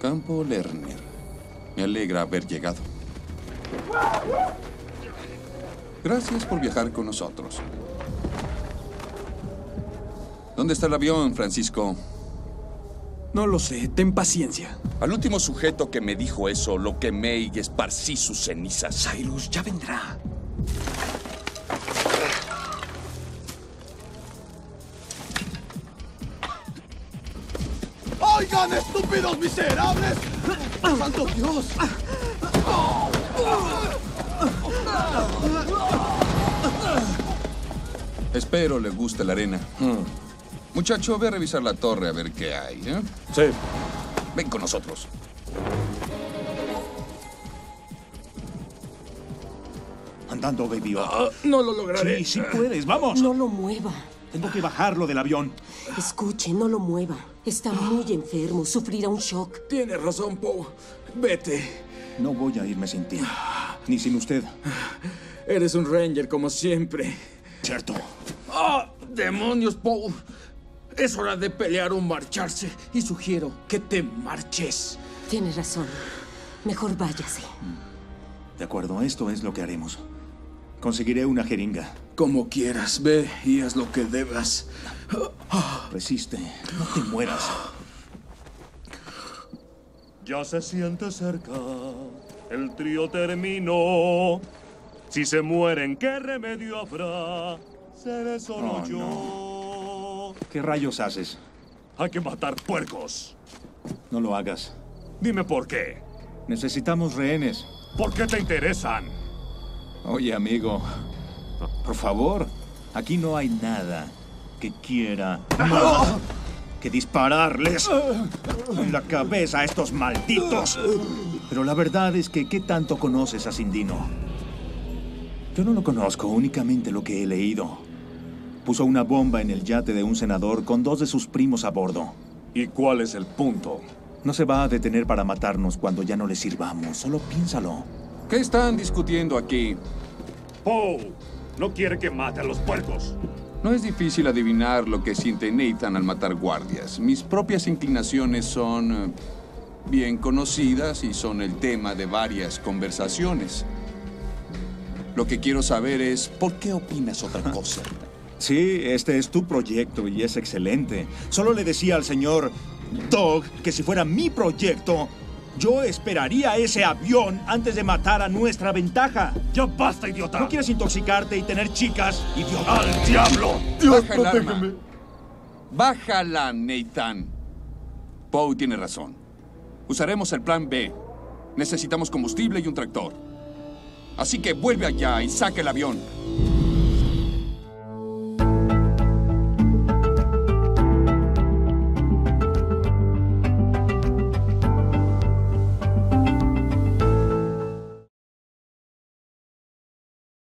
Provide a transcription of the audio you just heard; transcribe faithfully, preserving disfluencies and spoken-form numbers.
Campo Lerner. Me alegra haber llegado. Gracias por viajar con nosotros. ¿Dónde está el avión, Francisco? No lo sé, ten paciencia. Al último sujeto que me dijo eso, lo quemé y esparcí sus cenizas. Cyrus, ya vendrá. ¡Oigan, estúpidos miserables! ¡Santo Dios! Espero le guste la arena. Hmm. Muchacho, ve a revisar la torre a ver qué hay, ¿eh? Sí. Ven con nosotros. Andando, baby. Ah, no lo lograré. Sí, sí puedes, vamos. No lo mueva. Tengo que bajarlo del avión. Escuche, no lo mueva. Está muy enfermo, sufrirá un shock. Tienes razón, Poe. Vete. No voy a irme sin ti. Ni sin usted. Eres un Ranger como siempre. Cierto. ¡Ah! ¡Demonios, Poe! Es hora de pelear o marcharse. Y sugiero que te marches. Tienes razón. Mejor váyase. De acuerdo, esto es lo que haremos. Conseguiré una jeringa. Como quieras, ve y haz lo que debas. Resiste, no te mueras. Ya se siente cerca, el trío terminó. Si se mueren, ¿qué remedio habrá? Seré solo Oh, yo. no. ¿Qué rayos haces? Hay que matar puercos. No lo hagas. Dime por qué. Necesitamos rehenes. ¿Por qué te interesan? Oye, amigo, por favor, aquí no hay nada que quiera más que dispararles en la cabeza a estos malditos. Pero la verdad es que, ¿qué tanto conoces a Sindino? Yo no lo conozco, únicamente lo que he leído. Puso una bomba en el yate de un senador con dos de sus primos a bordo. ¿Y cuál es el punto? No se va a detener para matarnos cuando ya no le sirvamos, solo piénsalo. ¿Qué están discutiendo aquí? Poe no quiere que mate a los puercos. No es difícil adivinar lo que siente Nathan al matar guardias. Mis propias inclinaciones son eh, bien conocidas y son el tema de varias conversaciones. Lo que quiero saber es, ¿por qué opinas otra cosa? Sí, este es tu proyecto y es excelente. Solo le decía al señor Doug que si fuera mi proyecto, yo esperaría ese avión antes de matar a nuestra ventaja. ¡Ya basta, idiota! ¿No quieres intoxicarte y tener chicas, idiota? ¡Al diablo! Dios, Baja el arma. Bájala, Nathan. Poe tiene razón. Usaremos el plan B. Necesitamos combustible y un tractor. Así que vuelve allá y saque el avión.